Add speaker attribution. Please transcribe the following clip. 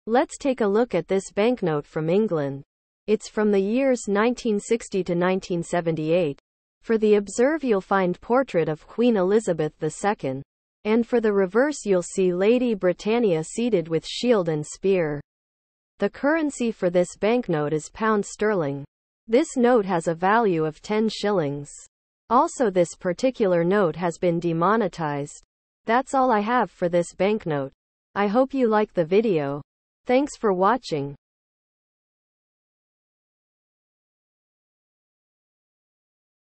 Speaker 1: Let's take a look at this banknote from England. It's from the years 1960 to 1978. For the observe you'll find portrait of Queen Elizabeth II. And for the reverse you'll see Lady Britannia seated with shield and spear. The currency for this banknote is pound sterling. This note has a value of 10 shillings. Also, this particular note has been demonetized. That's all I have for this banknote. I hope you like the video. Thanks for watching.